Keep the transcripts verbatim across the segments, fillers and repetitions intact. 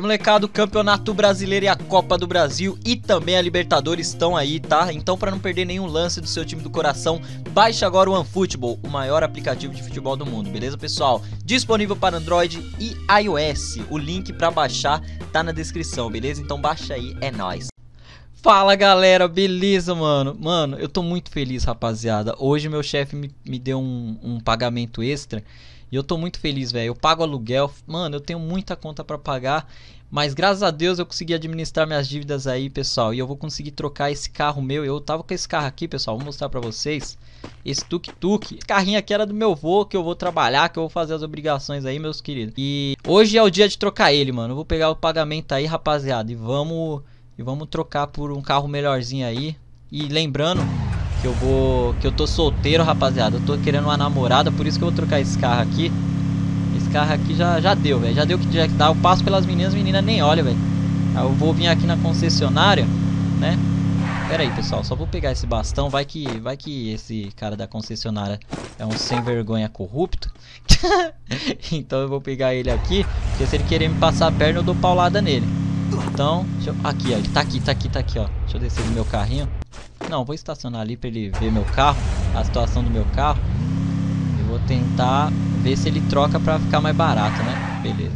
molecada, o Campeonato Brasileiro e a Copa do Brasil e também a Libertadores estão aí, tá? Então, para não perder nenhum lance do seu time do coração, baixe agora o OneFootball, o maior aplicativo de futebol do mundo, beleza, pessoal? Disponível para Android e iOS. O link para baixar tá na descrição, beleza? Então baixa aí, é nóis. Fala, galera, beleza, mano? Mano, eu tô muito feliz, rapaziada. Hoje meu chefe me, me deu um, um pagamento extra e eu tô muito feliz, velho. Eu pago aluguel, mano, eu tenho muita conta pra pagar, mas graças a Deus eu consegui administrar minhas dívidas aí, pessoal. E eu vou conseguir trocar esse carro meu. Eu tava com esse carro aqui, pessoal, vou mostrar pra vocês. Esse tuk-tuk, esse carrinho aqui era do meu vô, que eu vou trabalhar, que eu vou fazer as obrigações aí, meus queridos. E hoje é o dia de trocar ele, mano. Eu vou pegar o pagamento aí, rapaziada, e vamos... E vamos trocar por um carro melhorzinho aí. E lembrando que eu vou... Que eu tô solteiro, rapaziada. Eu tô querendo uma namorada, por isso que eu vou trocar esse carro aqui. Esse carro aqui já, já deu, velho. Já deu o que tinha que dar. Eu passo pelas meninas, as meninas nem olham, velho. Aí eu vou vir aqui na concessionária, né? Pera aí, pessoal. Só vou pegar esse bastão. Vai que, vai que esse cara da concessionária é um sem vergonha corrupto. Então eu vou pegar ele aqui. Porque se ele querer me passar a perna, eu dou paulada nele. Então, deixa eu... aqui, ó, ele tá aqui, tá aqui, tá aqui, ó. Deixa eu descer do meu carrinho. Não, vou estacionar ali pra ele ver meu carro, a situação do meu carro. Eu vou tentar ver se ele troca pra ficar mais barato, né? Beleza.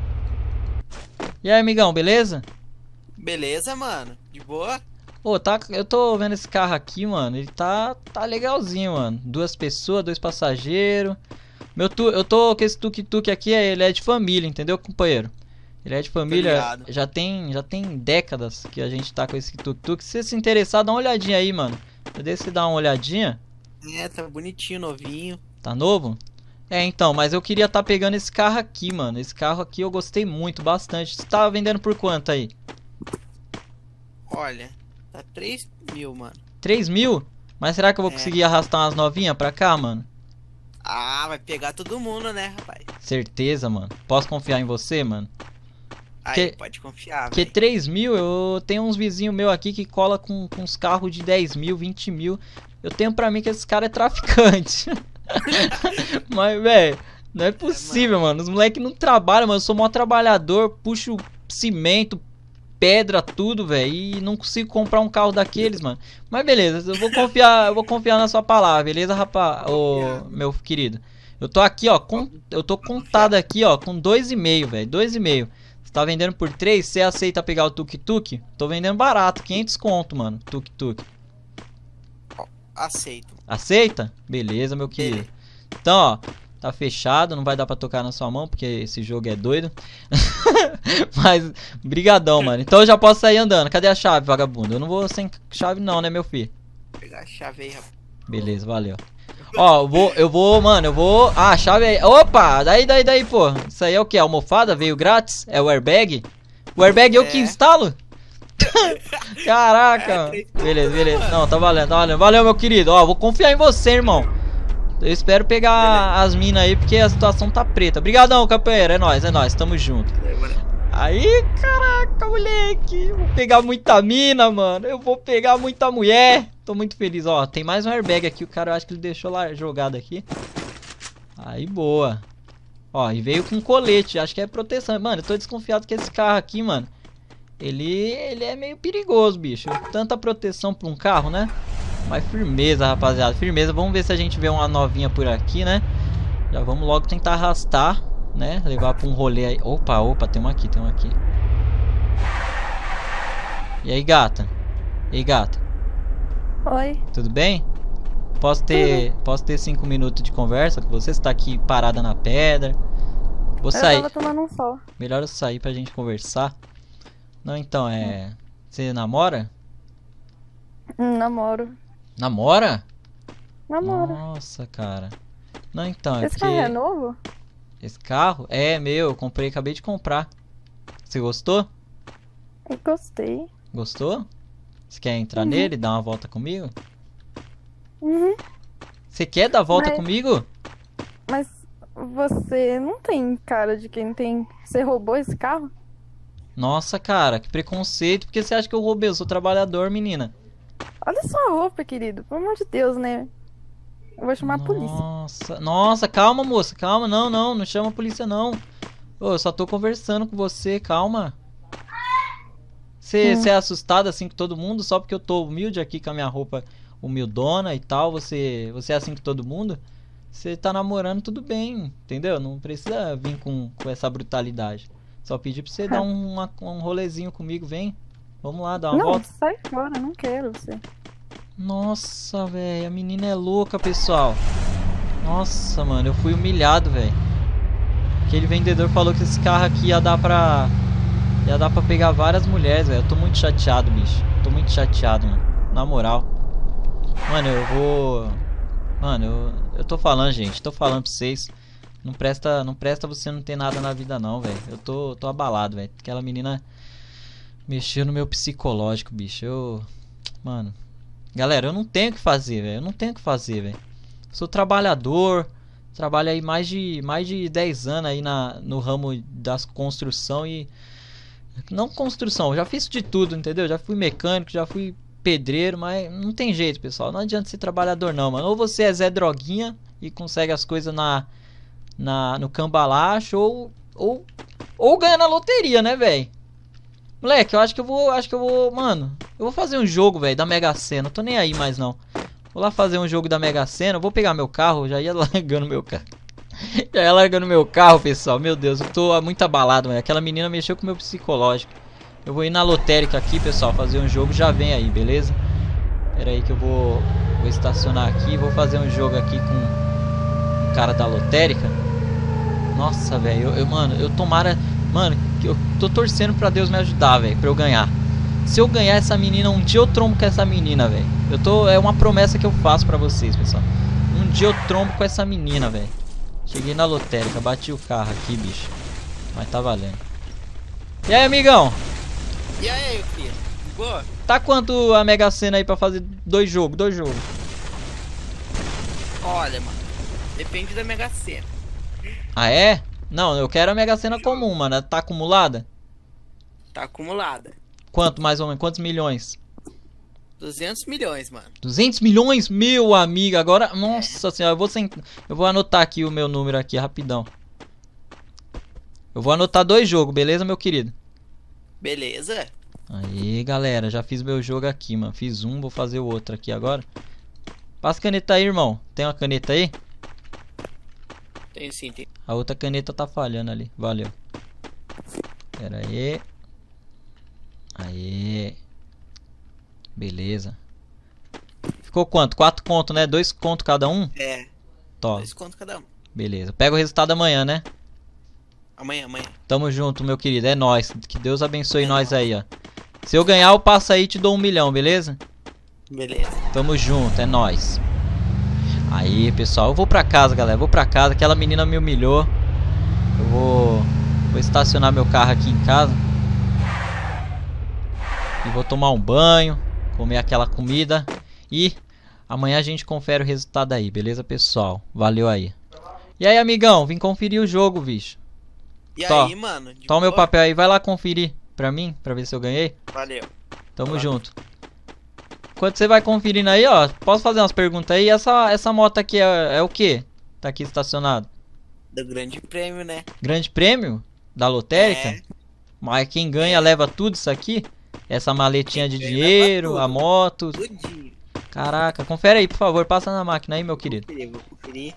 E aí, amigão, beleza? Beleza, mano. De boa? Ô, tá, eu tô vendo esse carro aqui, mano. Ele tá, tá legalzinho, mano. Duas pessoas, dois passageiros. Meu tu, eu tô com esse tuk-tuk aqui, ele é de família, entendeu, companheiro? Ele é de família, já tem, já tem décadas que a gente tá com esse tuk-tuk. Se você se interessar, dá uma olhadinha aí, mano. Deixa você dar uma olhadinha. É, tá bonitinho, novinho. Tá novo? É, então, mas eu queria tá pegando esse carro aqui, mano. Esse carro aqui eu gostei muito, bastante. Você tá vendendo por quanto aí? Olha, tá três mil, mano. três mil? Mas será que eu vou é. conseguir arrastar umas novinhas pra cá, mano? Ah, vai pegar todo mundo, né, rapaz? Certeza, mano. Posso confiar em você, mano? Aí, que, pode confiar, Porque três mil, eu tenho uns vizinhos meus aqui que cola com, com uns carros de dez mil, vinte mil. Eu tenho pra mim que esse cara é traficante. Mas, velho, não é possível, é, mano. mano. Os moleques não trabalham, mano. Eu sou mó trabalhador, puxo cimento, pedra, tudo, velho. E não consigo comprar um carro daqueles, mano. Mas beleza, eu vou confiar, eu vou confiar na sua palavra, beleza, rapaz? Ô, meu querido. Eu tô aqui, ó. Com, eu tô contado aqui, ó, com dois e meio, velho. Dois e meio. Tá vendendo por três, você aceita pegar o tuk-tuk? Tô vendendo barato, quinhentos conto, mano, tuk-tuk. Aceito. Aceita? Beleza, meu querido. Então, ó, tá fechado, não vai dar pra tocar na sua mão, porque esse jogo é doido. Mas, brigadão, mano. Então eu já posso sair andando. Cadê a chave, vagabundo? Eu não vou sem chave não, né, meu filho? Vou pegar a chave aí, rapaz. Beleza, valeu. Ó, eu vou, eu vou, mano, eu vou... Ah, a chave aí. Opa, daí, daí, daí, pô. Isso aí é o que? A almofada? Veio grátis? É o airbag? O airbag é. eu que instalo? Caraca. É, beleza, beleza. Não, tá valendo, tá valendo. Valeu, meu querido. Ó, vou confiar em você, irmão. Eu espero pegar beleza. as minas aí, porque a situação tá preta. Obrigadão, campanheiro. É nóis, é nóis. Tamo junto. Aí, caraca, moleque. Vou pegar muita mina, mano. Eu vou pegar muita mulher. Tô muito feliz, ó. Tem mais um airbag aqui. O cara, eu acho que ele deixou lá jogado aqui. Aí, boa. Ó, e veio com colete. Acho que é proteção. Mano, eu tô desconfiado que esse carro aqui, mano, Ele, ele é meio perigoso, bicho. Tanta proteção pra um carro, né? Mas firmeza, rapaziada. Firmeza. Vamos ver se a gente vê uma novinha por aqui, né? Já vamos logo tentar arrastar, né? Levar pra um rolê aí. Opa, opa, tem uma aqui, tem uma aqui. E aí, gata? E aí, gata? Oi. Tudo bem? Posso ter, uhum. posso ter cinco minutos de conversa com você? Você tá aqui parada na pedra. Vou sair. Eu tava tomando um sol. Melhor eu sair pra gente conversar. Não, então, é... Hum. Você namora? Hum, namoro. Namora? Namoro. Nossa, cara. Não, então, é Esse porque... carro é novo? Esse carro? É, meu, eu comprei, acabei de comprar. Você gostou? Eu gostei. Gostou? Você quer entrar uhum. nele, dar uma volta comigo? Uhum. Você quer dar volta mas, comigo? Mas você não tem cara de quem tem... Você roubou esse carro? Nossa, cara, que preconceito. Por que você acha que eu roubei? Eu sou trabalhador, menina. Olha sua roupa, querido. Pelo amor de Deus, né? Eu vou chamar nossa, a polícia. Nossa, nossa, calma, moça. Calma, não, não, não chama a polícia, não. Ô, eu só tô conversando com você, calma. Você Hum. é assustada assim com todo mundo só porque eu tô humilde aqui com a minha roupa humildona e tal? Você, você é assim com todo mundo? Você tá namorando, tudo bem, entendeu? Não precisa vir com, com essa brutalidade. Só pedir pra você dar um, uma- um rolezinho comigo, vem. Vamos lá, dar uma Não, volta. sai fora, não quero você. Nossa, velho, a menina é louca, pessoal. Nossa, mano, eu fui humilhado, velho. Aquele vendedor falou que esse carro aqui ia dar pra... Ia dar pra pegar várias mulheres, velho. Eu tô muito chateado, bicho. Tô muito chateado, mano. Na moral. Mano, eu vou... Mano, eu, eu tô falando, gente. Tô falando pra vocês. Não presta, não presta você não ter nada na vida, não, velho. Eu tô, tô abalado, velho. Aquela menina mexeu no meu psicológico, bicho. Eu... Mano... Galera, eu não tenho o que fazer, velho. Eu não tenho o que fazer, velho. Sou trabalhador. Trabalho aí mais de, mais de dez anos aí na, no ramo das construção e... Não construção, já fiz de tudo, entendeu? Já fui mecânico, já fui pedreiro, mas não tem jeito, pessoal. Não adianta ser trabalhador não, mano. Ou você é Zé Droguinha e consegue as coisas na, na, no cambalacho, ou, ou, ou ganha na loteria, né, velho? Moleque, eu acho que eu vou, acho que eu vou, mano, eu vou fazer um jogo, velho, da Mega Sena. Não tô nem aí mais, não. Vou lá fazer um jogo da Mega Sena, eu vou pegar meu carro, já ia largando meu carro. Já ia largando meu carro, pessoal. Meu Deus, eu tô muito abalado, velho. Aquela menina mexeu com o meu psicológico. Eu vou ir na lotérica aqui, pessoal, fazer um jogo, já vem aí, beleza? Pera aí que eu vou, vou estacionar aqui, vou fazer um jogo aqui com o cara da lotérica. Nossa, velho, eu, eu, mano, eu tomara... Mano, eu tô torcendo pra Deus me ajudar, velho, pra eu ganhar. Se eu ganhar essa menina, um dia eu trombo com essa menina, velho. Eu tô... É uma promessa que eu faço pra vocês, pessoal. Um dia eu trombo com essa menina, velho. Cheguei na lotérica, bati o carro aqui, bicho. Mas tá valendo. E aí, amigão? E aí, filho? Boa? Tá quanto a Mega Sena aí pra fazer dois jogos? Dois jogos. Olha, mano. Depende da Mega Sena. Ah, é? Não, eu quero a Mega Sena comum, mano. Tá acumulada? Tá acumulada. Quanto mais ou menos? Quantos milhões? duzentos milhões, mano. duzentos milhões? Meu amigo, agora... Nossa senhora, eu vou, sent... eu vou anotar aqui o meu número aqui, rapidão. Eu vou anotar dois jogos, beleza, meu querido? Beleza? Aí, galera, já fiz meu jogo aqui, mano. Fiz um, vou fazer o outro aqui agora. Passa a caneta aí, irmão. Tem uma caneta aí? Tem sim, tem. A outra caneta tá falhando ali. Valeu. Pera aí. Aí. Beleza. Ficou quanto? Quatro conto, né? Dois conto cada um? É. Tó. Dois contos cada um. Beleza. Pega o resultado amanhã, né? Amanhã, amanhã. Tamo junto, meu querido. É nóis. Que Deus abençoe nós aí, ó. Se eu ganhar, eu passo aí e te dou um milhão, beleza? Beleza. Tamo junto, é nóis. Aí, pessoal, eu vou pra casa, galera. Vou pra casa. Aquela menina me humilhou. Eu vou... Vou estacionar meu carro aqui em casa. E vou tomar um banho. Comer aquela comida. E amanhã a gente confere o resultado aí, beleza, pessoal? Valeu aí. E aí, amigão? Vim conferir o jogo, bicho. E Tó. aí, mano? De Toma meu boa? papel aí. Vai lá conferir pra mim, pra ver se eu ganhei. Valeu. Tamo Vai lá. junto. Enquanto você vai conferindo aí, ó, posso fazer umas perguntas aí? Essa, essa moto aqui é, é o que? Tá aqui estacionado. Do grande prêmio, né? Grande prêmio da lotérica? É. Mas quem ganha leva tudo isso aqui? Essa maletinha de Quem ganha dinheiro, leva a tudo. moto. Tudinho. Caraca, confere aí, por favor. Passa na máquina aí, meu querido. Vou conferir, vou conferir.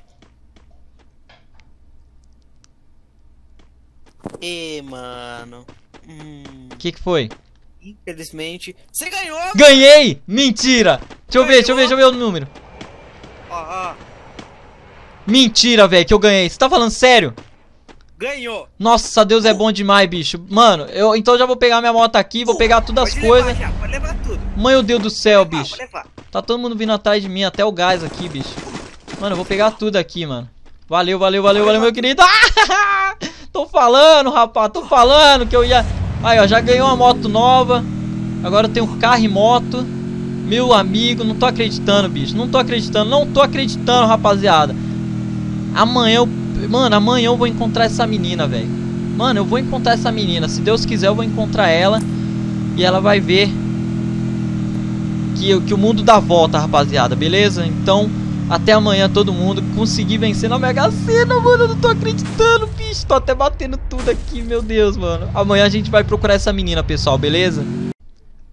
E, mano. Hum, O que que foi? infelizmente. Você ganhou! Ganhei! Mentira! Deixa eu ver, deixa eu ver, deixa eu ver o número. Ó, ó. Mentira, velho, que eu ganhei. Você tá falando sério? Ganhou! Nossa, Deus é bom demais, bicho. Mano, eu então eu já vou pegar minha moto aqui, vou pegar todas as Pode coisas. levar já, pode levar tudo. Meu Deus do céu, Pode levar, bicho. pode levar. Tá todo mundo vindo atrás de mim, até o gás aqui, bicho. Mano, eu vou pegar tudo aqui, mano. Valeu, valeu, valeu, valeu, meu querido. Ah, tô falando, rapaz, tô falando que eu ia... Aí, ó, já ganhou uma moto nova. Agora eu tenho um carro e moto. Meu amigo, não tô acreditando, bicho. Não tô acreditando, não tô acreditando, rapaziada. Amanhã eu... Mano, amanhã eu vou encontrar essa menina, velho. Mano, eu vou encontrar essa menina. Se Deus quiser, eu vou encontrar ela. E ela vai ver que, que o mundo dá volta, rapaziada, beleza? Então, até amanhã todo mundo. Consegui vencer na Mega Sena, mano. Eu não tô acreditando, bicho. Tô até batendo tudo aqui, meu Deus, mano. Amanhã a gente vai procurar essa menina, pessoal, beleza?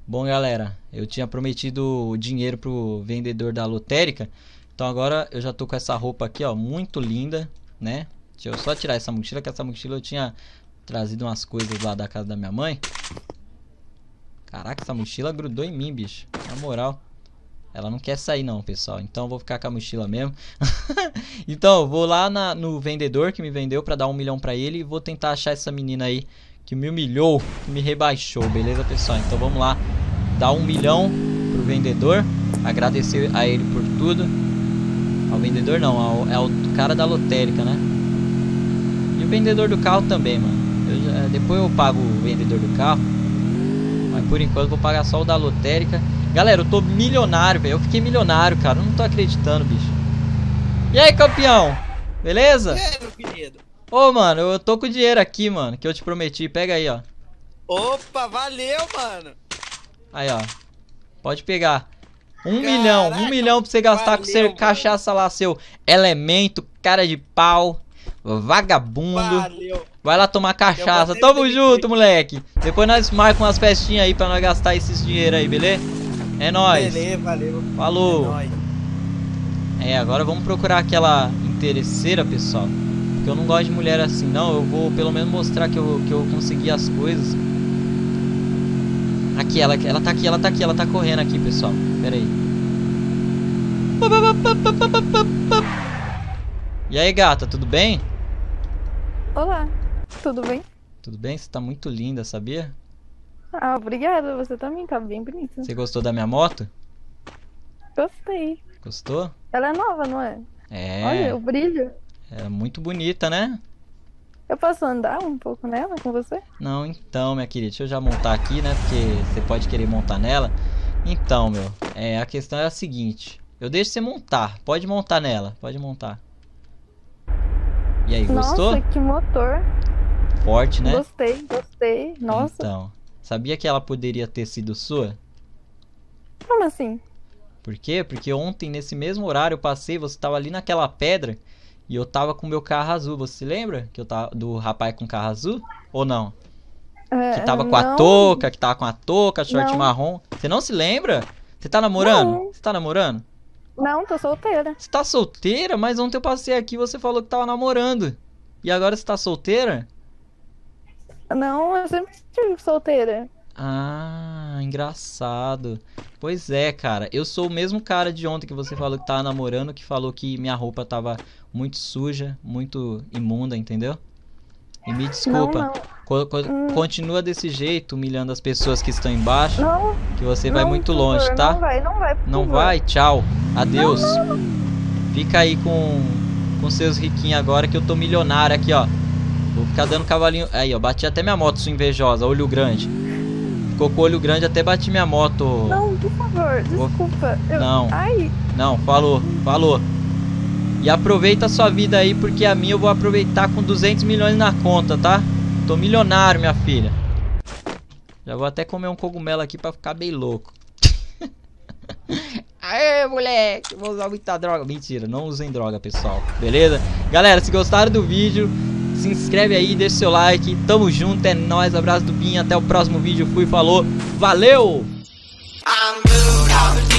Bom, galera, eu tinha prometido o dinheiro pro vendedor da lotérica. Então agora eu já tô com essa roupa aqui, ó, muito linda, né? Deixa eu só tirar essa mochila, que essa mochila eu tinha trazido umas coisas lá da casa da minha mãe. Caraca, essa mochila grudou em mim, bicho. Na moral. Ela não quer sair não, pessoal. Então eu vou ficar com a mochila mesmo. Então eu vou lá na, no vendedor que me vendeu pra dar um milhão pra ele. E vou tentar achar essa menina aí que me humilhou, que me rebaixou, beleza, pessoal? Então vamos lá. Dar um milhão pro vendedor. Agradecer a ele por tudo. Ao vendedor não, ao, é o cara da lotérica, né? E o vendedor do carro também, mano. Eu já, depois eu pago o vendedor do carro. Mas por enquanto eu vou pagar só o da lotérica. Galera, eu tô milionário, velho. Eu fiquei milionário, cara. Eu não tô acreditando, bicho. E aí, campeão? Beleza? E aí, meu querido? Ô, mano, eu tô com o dinheiro aqui, mano, que eu te prometi. Pega aí, ó. Opa, valeu, mano. Aí, ó. Pode pegar. Um Caraca, milhão. Um milhão pra você gastar com valeu, seu mano. cachaça lá, seu elemento, cara de pau, vagabundo. Valeu. Vai lá tomar cachaça. Eu vou Tamo sempre junto, pedir. moleque. Depois nós marcamos umas festinhas aí pra nós gastar esses dinheiro aí, beleza? É nóis. Beleza, valeu. Falou. É nóis. É, agora vamos procurar aquela interesseira, pessoal. Porque eu não gosto de mulher assim, não. Eu vou pelo menos mostrar que eu, que eu consegui as coisas. Aqui, ela, ela tá aqui, ela tá aqui, ela tá correndo aqui, pessoal. Pera aí. E aí, gata, tudo bem? Olá, tudo bem? Tudo bem? Você tá muito linda, sabia? Ah, obrigada, você também tá bem bonita. Você gostou da minha moto? Gostei. Gostou? Ela é nova, não é? É. Olha, o brilho. É muito bonita, né? Eu posso andar um pouco nela com você? Não, então, minha querida, deixa eu já montar aqui, né? Porque você pode querer montar nela. Então, meu, é, a questão é a seguinte. Eu deixo você montar. Pode montar nela, pode montar. E aí, gostou? Nossa, que motor. Forte, né? Gostei, gostei. Nossa, Então, sabia que ela poderia ter sido sua? como assim? Por quê? Porque ontem, nesse mesmo horário, eu passei, você tava ali naquela pedra e eu tava com o meu carro azul. Você se lembra que eu tava do rapaz com carro azul? Ou não? É, Que tava com a não. touca, que tava com a touca, short Não. marrom. Você não se lembra? Você tá namorando? Não. Você tá namorando? Não, tô solteira. Você tá solteira? Mas ontem eu passei aqui e você falou que tava namorando. E agora você tá solteira? Não, eu sempre estive solteira. Ah, engraçado. Pois é, cara. Eu sou o mesmo cara de ontem que você falou que tava namorando, que falou que minha roupa tava muito suja, muito imunda, entendeu? E me desculpa. Não, não. Co- co- Hum. Continua desse jeito, humilhando as pessoas que estão embaixo, Não, que você vai não, muito por longe, favor, tá? Não vai, não vai, por Não favor. vai? Tchau. Adeus. Fica aí com, com seus riquinhos agora que eu tô milionário aqui, ó. Vou ficar dando cavalinho. Aí, ó. Bati até minha moto, sua invejosa. Olho grande. Ficou com o olho grande, até bati minha moto. Não, por favor, Vou- desculpa. Eu... Não. Ai, Não, falou. Falou. E aproveita a sua vida aí, porque a minha eu vou aproveitar com duzentos milhões na conta, tá? Tô milionário, minha filha. Já vou até comer um cogumelo aqui pra ficar bem louco. Aê, moleque, vou usar muita droga. Mentira, não usem droga, pessoal. Beleza? Galera, se gostaram do vídeo, se inscreve aí, deixa seu like. Tamo junto, é nóis. Abraço do Binho, até o próximo vídeo. Fui, falou, valeu! I'm moved out the